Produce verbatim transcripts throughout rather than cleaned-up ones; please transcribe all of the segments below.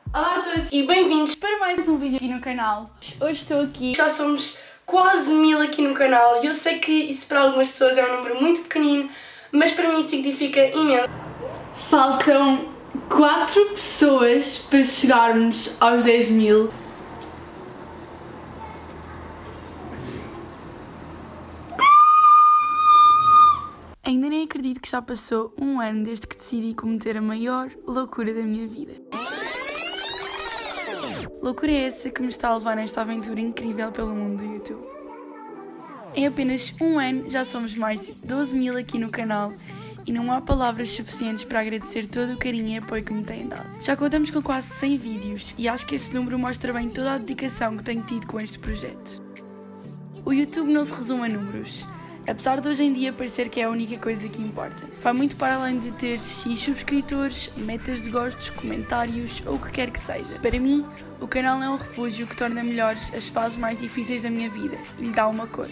Olá a todos e bem-vindos para mais um vídeo aqui no canal. Hoje estou aqui, já somos quase mil aqui no canal e eu sei que isso para algumas pessoas é um número muito pequenino, mas para mim significa imenso. Faltam quatro pessoas para chegarmos aos dez mil. Ainda nem acredito que já passou um ano desde que decidi cometer a maior loucura da minha vida. Loucura é essa que me está a levar nesta aventura incrível pelo mundo do YouTube. Em apenas um ano já somos mais de doze mil aqui no canal e não há palavras suficientes para agradecer todo o carinho e apoio que me têm dado. Já contamos com quase cem vídeos e acho que esse número mostra bem toda a dedicação que tenho tido com este projeto. O YouTube não se resume a números. Apesar de hoje em dia parecer que é a única coisa que importa. Vai muito para além de ter X subscritores, metas de gostos, comentários ou o que quer que seja. Para mim, o canal é um refúgio que torna melhores as fases mais difíceis da minha vida e lhe dá uma cor.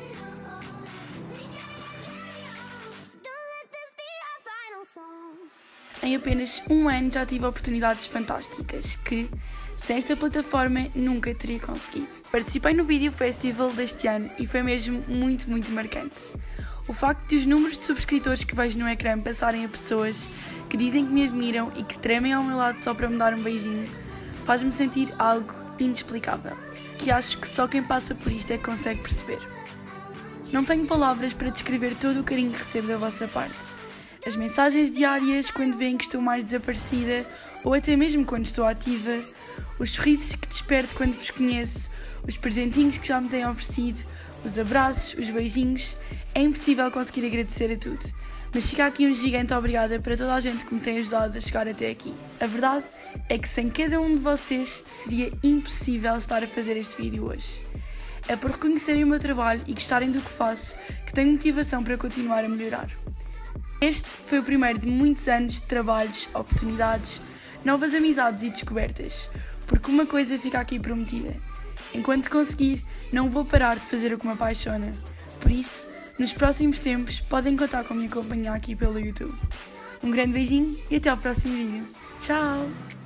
Em apenas um ano já tive oportunidades fantásticas que, sem esta plataforma, nunca teria conseguido. Participei no Video Festival deste ano e foi mesmo muito, muito marcante. O facto de os números de subscritores que vejo no ecrã passarem a pessoas que dizem que me admiram e que tremem ao meu lado só para me dar um beijinho, faz-me sentir algo inexplicável, que acho que só quem passa por isto é que consegue perceber. Não tenho palavras para descrever todo o carinho que recebo da vossa parte. As mensagens diárias quando veem que estou mais desaparecida ou até mesmo quando estou ativa, os sorrisos que desperto quando vos conheço, os presentinhos que já me têm oferecido, os abraços, os beijinhos, é impossível conseguir agradecer a tudo. Mas fica aqui um gigante obrigada para toda a gente que me tem ajudado a chegar até aqui. A verdade é que sem cada um de vocês seria impossível estar a fazer este vídeo hoje. É por reconhecerem o meu trabalho e gostarem do que faço que tenho motivação para continuar a melhorar. Este foi o primeiro de muitos anos de trabalhos, oportunidades, novas amizades e descobertas, porque uma coisa fica aqui prometida. Enquanto conseguir, não vou parar de fazer o que me apaixona. Por isso, nos próximos tempos, podem contar com me acompanhar aqui pelo YouTube. Um grande beijinho e até ao próximo vídeo. Tchau!